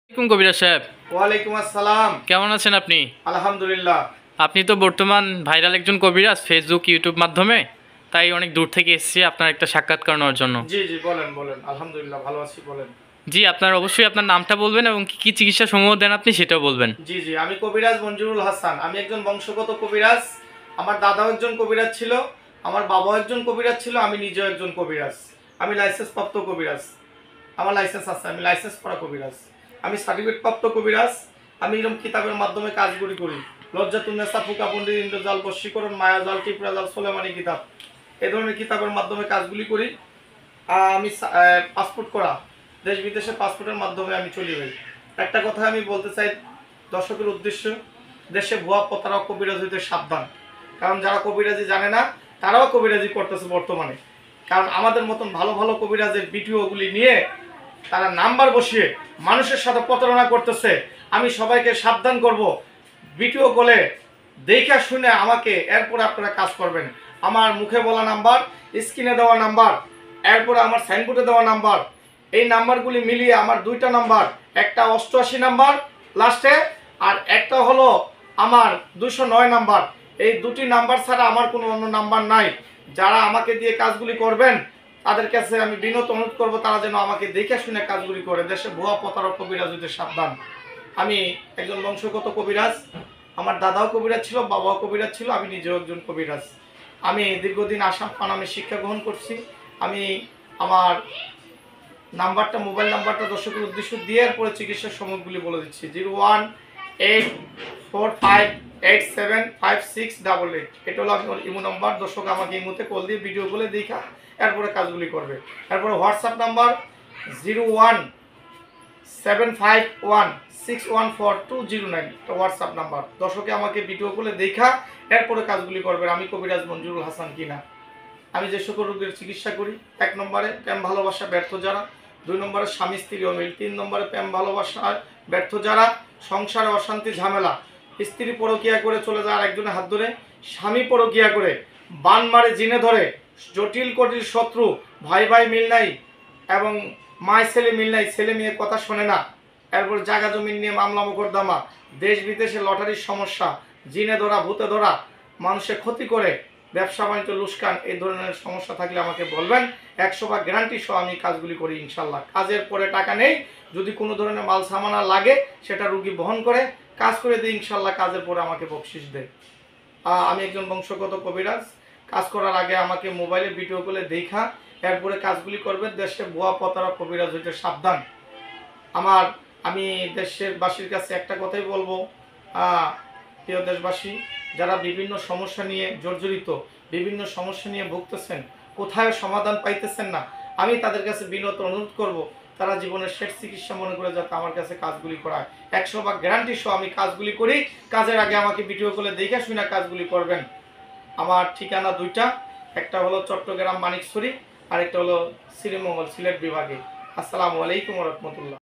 কবিরাজ সাহেব, ওয়ালাইকুম আসসালাম। কেমন আছেন আপনি? আলহামদুলিল্লাহ। আপনি তো বর্তমান ভাইরাল একজন কবিরাজ, ফেসবুক ইউটিউব মাধ্যমে। তাই অনেক দূর থেকে এসেছি আপনার একটা সাক্ষাৎকার নেওয়ার জন্য। জি জি, বলেন বলেন। আলহামদুলিল্লাহ, ভালো আছি, বলেন। জি, আপনার অবশ্যই আপনার নামটা বলবেন এবং কি কি চিকিৎসা সমূহ দেন আপনি সেটাও বলবেন। জি জি, আমি কবিরাজ মঞ্জুরুল হাসান। আমি একজন বংশগত কবিরাজ। আমার দাদাও একজন কবিরাজ ছিল, আমার বাবাও একজন কবিরাজ ছিল, আমি নিজেও একজন কবিরাজ। আমি লাইসেন্স প্রাপ্ত কবিরাজ। আমার লাইসেন্স আছে, আমি লাইসেন্স করা কবিরাজ। আমি সার্টিফিকেট প্রাপ্ত কবিরাজ। আমি এরকম কিতাবের মাধ্যমে কাজগুলি করি। লজ্জাতুন্নেসা, ফুকা পণ্ডিত, ইন্দ্রজাল, বশীকরণ, মায়াজাল, টিপরাজাল, সোলেমানি কিতাব, এ ধরনের কিতাবের মাধ্যমে কাজগুলি করি। আমি পাসপোর্ট করা, দেশ বিদেশে পাসপোর্টের মাধ্যমে আমি চলে যাই। একটা কথা আমি বলতে চাই দর্শকের উদ্দেশ্য, দেশে ভুয়া প্রতারক কবিরাজ হইতে সাবধান। কারণ যারা কবিরাজি জানে না তারাও কবিরাজি করতেছে বর্তমানে। কারণ আমাদের মতন ভালো ভালো কবিরাজের ভিডিওগুলি নিয়ে তারা নাম্বার বসিয়ে মানুষের সাথে প্রতারণা করতেছে। আমি সবাইকে সাবধান করব, ভিডিও কলে দেখে শুনে আমাকে এরপরে আপনারা কাজ করবেন। আমার মুখে বলা নাম্বার, স্ক্রিনে দেওয়া নাম্বার, এরপরে আমার সাইনবোর্ডে দেওয়া নাম্বার, এই নাম্বারগুলি মিলিয়ে আমার দুইটা নাম্বার, একটা 88 নাম্বার লাস্টে, আর একটা হলো আমার 209 নাম্বার। এই দুটি নাম্বার ছাড়া আমার কোনো অন্য নাম্বার নাই। যারা আমাকে দিয়ে কাজগুলি করবেন তাদের কাছে আমি বিনত অনুরোধ করবো তারা যেন আমাকে দেখে শুনে কাজগুলি করে। দেশে ভুয়া প্রতারক কবিরাজ হইতে সাবধান। আমি একজন বংশগত কবিরাজ। আমার দাদাও কবিরাজ ছিল, বাবাও কবিরাজ ছিল, আমি নিজেও একজন কবিরাজ। আমি দীর্ঘদিন আসাম পানামে শিক্ষা গ্রহণ করছি। আমি আমার নাম্বারটা, মোবাইল নাম্বারটা দর্শকের উদ্দেশ্য দিয়ে এরপরে চিকিৎসার সময়গুলি বলে দিচ্ছি। 0184587568। এটা হলো আমার ইমো নাম্বার। দর্শক আমাকে ইমোতে কল দিয়ে ভিডিও বলে দেখা এরপরে কাজগুলি করবে। এরপরে হোয়াটসঅ্যাপ নাম্বার 01751614209, এটা হোয়াটসঅ্যাপ নাম্বার। দর্শকে আমাকে ভিডিও বলে দেখা এরপরে কাজগুলি করবে। আমি কবিরাজ মঞ্জুরুল হাসান কিনা। আমি যে সকল রোগের চিকিৎসা করি, 1 নম্বরে প্রেম ভালোবাসা ব্যর্থ যারা, 2 নম্বরে স্বামী স্ত্রী অমিল, 3 নম্বরে প্রেম ভালোবাসা ব্যর্থ যারা, সংসারে অশান্তি ঝামেলা, স্ত্রী পরকিয়া করে চলে যায় আরেকজনের হাত ধরে, স্বামী পরকিয়া করে বান মারে জিনে ধরে, জটিল কটিল শত্রু, ভাই ভাই মিল নাই এবং মায় ছেলে মিল নাই, ছেলে মেয়ে কথা শোনে না, এরপর জায়গা জমি নিয়ে মামলা মোকদ্দমা, দেশ বিদেশে লটারির সমস্যা, জিনে ধরা, ভূতে ধরা, মানুষের ক্ষতি করে, ব্যবসা বাণিজ্য লুস্কান, এই ধরনের সমস্যা থাকলে আমাকে বলবেন। 100% গ্যারান্টি সহ আমি কাজগুলি করি ইনশাল্লাহ। কাজের পরে টাকা নেই, যদি কোনো ধরনের মাল সামানা লাগে সেটা রুগী বহন করে কাজ করে দিই ইনশাল্লাহ। কাজের পরে আমাকে বকশিস দেয়। আমি একজন বংশগত কবিরাজ। কাজ করার আগে আমাকে মোবাইলে ভিডিও করে দেখা এরপরে কাজগুলি করবে। দেশে ভুয়া প্রতারক কবিরাজ হইতে সাবধান। আমি দেশের বাসীর কাছে একটা কথাই বলবো, প্রিয় দেশবাসী, যারা বিভিন্ন সমস্যা নিয়ে জর্জরিত, বিভিন্ন সমস্যা নিয়ে ভুগতেছেন, কোথায় সমাধান পাইতেছেন না, আমি তাদের কাছে বিনত অনুরোধ করব তারা জীবনের শেষ চিকিৎসা মনে করে যাতে আমার কাছে কাজগুলি করায়। 100% গ্যারান্টি সহ আমি কাজগুলি করি। কাজের আগে আমাকে ভিডিও করে দেখে শুনে কাজগুলি করবেন। আমার ঠিকানা দুইটা, একটা হলো চট্টগ্রাম মানিকছড়ি, আরেকটা হলো শ্রীমঙ্গল সিলেট বিভাগে। আসসালামু আলাইকুম ওয়া রাহমাতুল্লাহ।